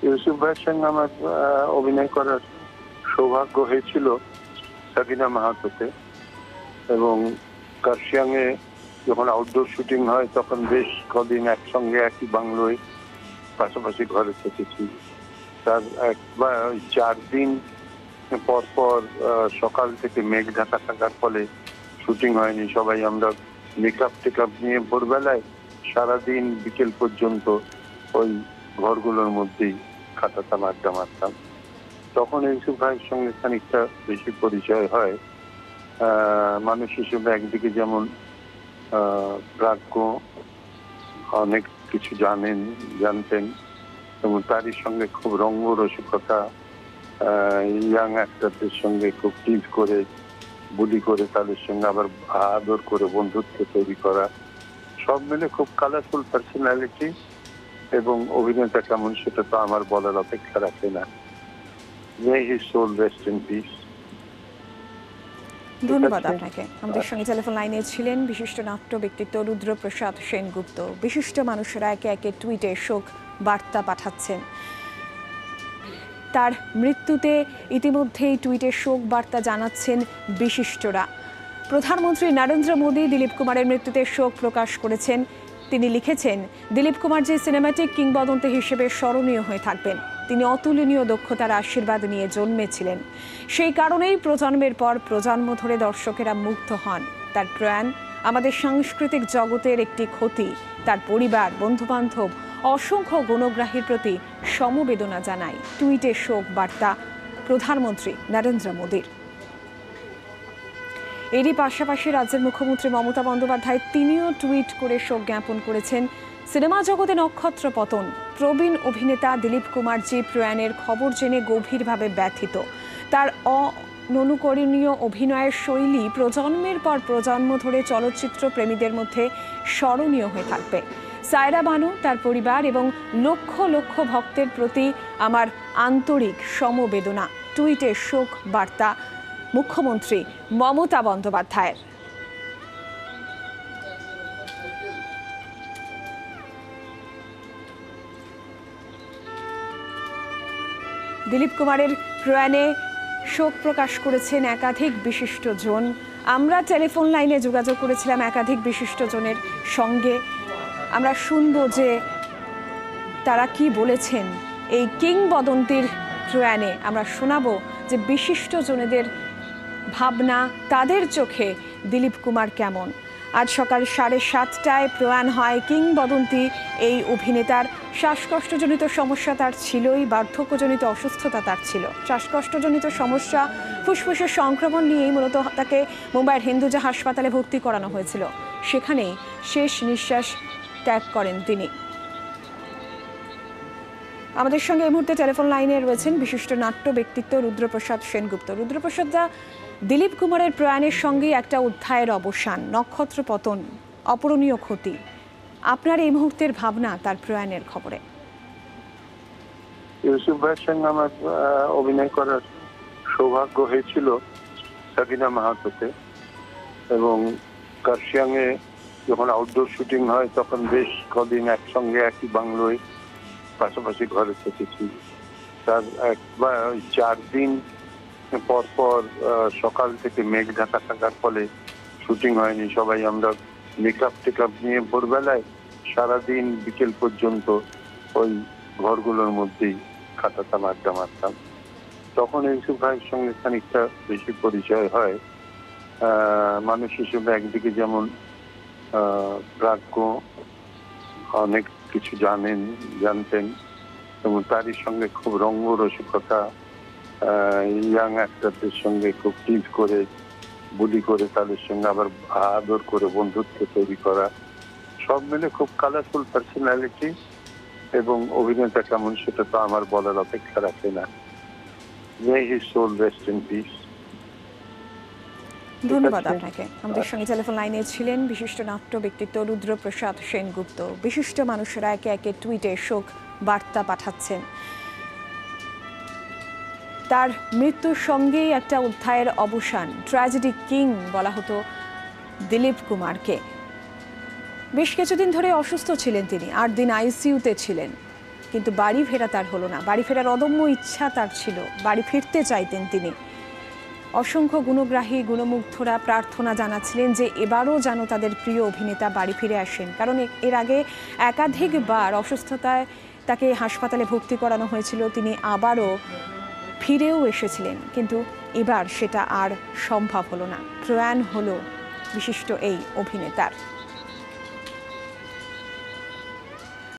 ইউসুফ ভাইয়ের সঙ্গে আমার অভিনয় করার সৌভাগ্য হয়েছিল সাবিনা মাহাতোতে, এবং কার্শিয়াংয়ে যখন আউটডোর শুটিং হয় তখন বেশ কদিন একসঙ্গে একই বাংলোয় পাশাপাশি ঘরে থেকেছি। তার একবার 4 দিন পর পর সকাল থেকে মেঘ ঢাকা থাকার ফলে শুটিং হয়নি। সবাই আমরা মেকআপ টেকআপ নিয়ে ভোরবেলায় সারাদিন বিকেল পর্যন্ত ওই ঘরগুলোর মধ্যেই কাটাতাম, আড্ডা মারতাম। তখন ইউসুফ ভাইয়ের সঙ্গে খানিকটা বেশি পরিচয় হয়। মানুষ হিসেবে একদিকে যেমন প্রাজ্ঞ, অনেক কিছু জানতেন, এবং তারই সঙ্গে খুব রঙ্গরসিকতা, ইয়াং অ্যাক্টরদের সঙ্গে খুব টিজ করে বুলি করে তাদের সঙ্গে আবার আদর করে বন্ধুত্ব তৈরি করা, সব মিলে খুব কালারফুল পার্সোনালিটি। এবং অভিনেতা কেমন সেটা তো আমার বলার অপেক্ষা রাখে না। May his soul rest in peace. ধন্যবাদ আপনাকে। আমাদের সঙ্গে টেলিফোন লাইনে ছিলেন বিশিষ্ট নাট্য ব্যক্তিত্ব রুদ্রপ্রসাদ সেনগুপ্ত। বিশিষ্ট মানুষেরা একে একে টুইটে শোক বার্তা পাঠাচ্ছেন। তার মৃত্যুতে ইতিমধ্যেই টুইটে শোক বার্তা জানাচ্ছেন বিশিষ্টরা। প্রধানমন্ত্রী নরেন্দ্র মোদী দিলীপ কুমারের মৃত্যুতে শোক প্রকাশ করেছেন। তিনি লিখেছেন, দিলীপ কুমার যে সিনেমাটিক কিংবদন্তি হিসেবে স্মরণীয় হয়ে থাকবেন। তিনি অতুলনীয় দক্ষতার আশীর্বাদ নিয়ে জন্মেছিলেন। সেই কারণেই প্রজন্মের পর প্রজন্ম ধরে দর্শকেরা মুগ্ধ হন। তার প্রয়াণ আমাদের সাংস্কৃতিক জগতের একটি ক্ষতি। তার পরিবার, বন্ধুবান্ধব, অসংখ্য গুণগ্রাহীর প্রতি সমবেদনা জানায় টুইটে শোক বার্তা প্রধানমন্ত্রী নরেন্দ্র মোদীর। এরই পাশাপাশি রাজ্যের মুখ্যমন্ত্রী মমতা বন্দ্যোপাধ্যায় তিনিও টুইট করে শোক জ্ঞাপন করেছেন। সিনেমা জগতে নক্ষত্র পতন, প্রবীণ অভিনেতা দিলীপ কুমার জি প্রয়াণের খবর জেনে গভীরভাবে ব্যথিত। তার অননুকরণীয় অভিনয়ের শৈলী প্রজন্মের পর প্রজন্ম ধরে চলচ্চিত্র প্রেমীদের মধ্যে স্মরণীয় হয়ে থাকবে। সায়রা বানু, তার পরিবার এবং লক্ষ লক্ষ ভক্তের প্রতি আমার আন্তরিক সমবেদনা। টুইটে শোক বার্তা মুখ্যমন্ত্রী মমতা বন্দ্যোপাধ্যায়ের। দিলীপ কুমারের প্রয়াণে শোক প্রকাশ করেছেন একাধিক বিশিষ্টজন। আমরা টেলিফোন লাইনে যোগাযোগ করেছিলাম একাধিক বিশিষ্টজনের সঙ্গে। আমরা শুনব যে তারা কি বলেছেন এই কিংবদন্তির প্রয়াণে। আমরা শোনাবো যে বিশিষ্টজনেদের ভাবনা, তাদের চোখে দিলীপ কুমার কেমন। আজ সকাল 7:30টায় প্রয়াণ হয় কিংবদন্তি এই অভিনেতার। শ্বাসকষ্টজনিত সমস্যা তার ছিলই, বার্ধক্যজনিত অসুস্থতা তার ছিল। শ্বাসকষ্টজনিত সমস্যা, ফুসফুসের সংক্রমণ নিয়েই মূলত তাকে মুম্বাইয়ের হিন্দুজা হাসপাতালে ভর্তি করানো হয়েছিল। সেখানেই শেষ নিঃশ্বাস ত্যাগ করেন তিনি। আমাদের সঙ্গে এই মুহূর্তে টেলিফোন লাইনে রয়েছেন বিশিষ্ট নাট্য ব্যক্তিত্ব রুদ্রপ্রসাদ সেনগুপ্ত। রুদ্রপ্রসাদ, দিলীপ কুমারের প্রয়াণের সঙ্গে একটা অধ্যায়ের অবসান, নক্ষত্র পতন, অপূরণীয় ক্ষতি। আপনার এই মুহূর্তের ভাবনা তার প্রয়াণের খবরে। ইউসুফ ভাইয়ের সঙ্গে আমার অভিনয় করার সৌভাগ্য হয়েছিল সাবিনা মাহাতোতে, এবং কার্শিয়াংয়ে যখন আউটডোর শুটিং হয় তখন বেশ কদিন একসঙ্গে একই বাংলোয় পাশাপাশি ঘরে থেকেছি। তার একবার 4 দিন পর পর সকাল থেকে মেঘ ঢাকা থাকার ফলে শুটিং হয়নি। সবাই আমরা মেকআপ টেকআপ নিয়ে ভোরবেলায় সারাদিন বিকেল পর্যন্ত ওই ঘরগুলোর মধ্যেই কাটাতাম, আড্ডা মারতাম। তখন ইউসুফ ভাইয়ের সঙ্গে খানিকটা বেশি পরিচয় হয়। মানুষ হিসেবে একদিকে যেমন প্রাজ্ঞ, অনেক কিছু জানতেন, এবং তারই সঙ্গে খুব রঙ্গরসিকতা, ইয়াং অ্যাক্টরদের সঙ্গে খুব টিজ করে বুলি করে তাদের সঙ্গে আবার আদর করে বন্ধুত্ব তৈরি করা, সব মিলে খুব কালারফুল পার্সোনালিটি। এবং অভিনেতা কেমন সেটা তো আমার বলার অপেক্ষা রাখে না। May his soul rest in peace. ধন্যবাদ আপনাকে। আমাদের সঙ্গে টেলিফোন লাইনে ছিলেন বিশিষ্ট নাট্য ব্যক্তিত্ব রুদ্রপ্রসাদ সেনগুপ্ত। বিশিষ্ট মানুষেরা একে একে টুইটে শোক বার্তা পাঠাচ্ছেন। তার মৃত্যুর সঙ্গেই একটা অধ্যায়ের অবসান, ট্র্যাজেডি কিং বলা হতো দিলীপ কুমারকে। বেশ কিছুদিন ধরে অসুস্থ ছিলেন তিনি, 8 দিন আইসিইউতে ছিলেন, কিন্তু বাড়ি ফেরা তার হলো না। বাড়ি ফেরার অদম্য ইচ্ছা তার ছিল, বাড়ি ফিরতে চাইতেন তিনি। অসংখ্য গুণগ্রাহী গুণমুগ্ধরা প্রার্থনা জানাচ্ছিলেন যে এবারও যেন তাদের প্রিয় অভিনেতা বাড়ি ফিরে আসেন, কারণ এর আগে একাধিকবার অসুস্থতায় তাকে হাসপাতালে ভর্তি করানো হয়েছিল, তিনি আবারও ফিরেও এসেছিলেন, কিন্তু এবার সেটা আর সম্ভব হলো না। প্রয়াণ হলো বিশিষ্ট এই অভিনেতার।